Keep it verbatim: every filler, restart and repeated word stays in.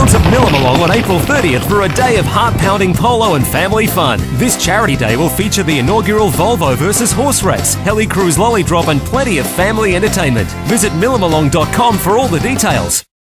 grounds of Millamolong on April thirtieth for a day of heart-pounding polo and family fun. This charity day will feature the inaugural Volvo versus horse race, heli cruise lolly drop and plenty of family entertainment. Visit millamolong dot com for all the details.